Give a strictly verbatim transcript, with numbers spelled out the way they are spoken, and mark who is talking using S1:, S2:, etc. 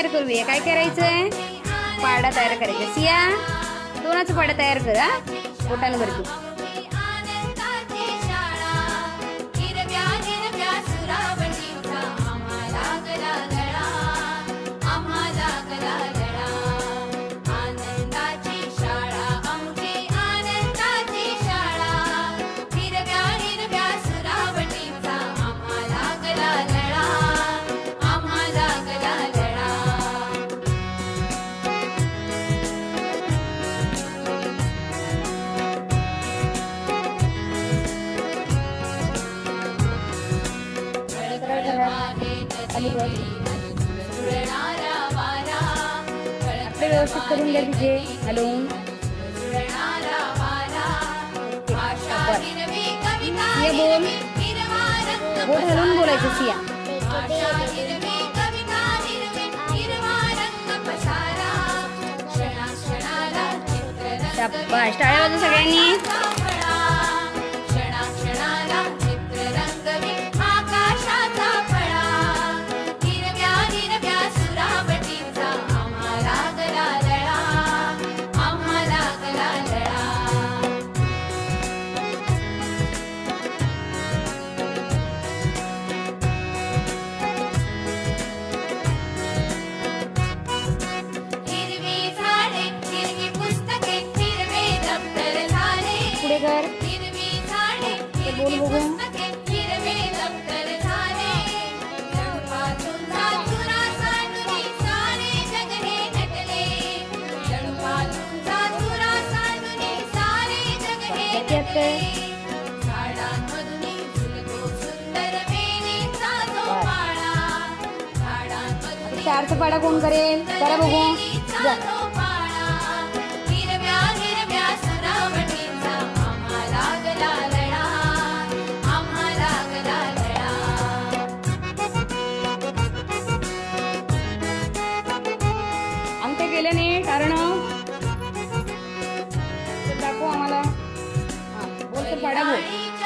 S1: तयार करूया. काय करायचंय? पाडा तयार करायचा. सिया दोनाचा पाडा तयार कर. हा बोटांवर तू. आपले व्यवस्थित करून द्या तिथे. हलवून सिया बोल. बोट हलवून बोलायचं. सिया शाबाश. टाळ्या वाजवा सगळ्यांनी. कर ते बोल बघू. चारचा पाडा कोण करेल? करा बघू. जा. अंक केले नाही कारण दाखव आम्हाला. हा बोल तर पाडा बोल.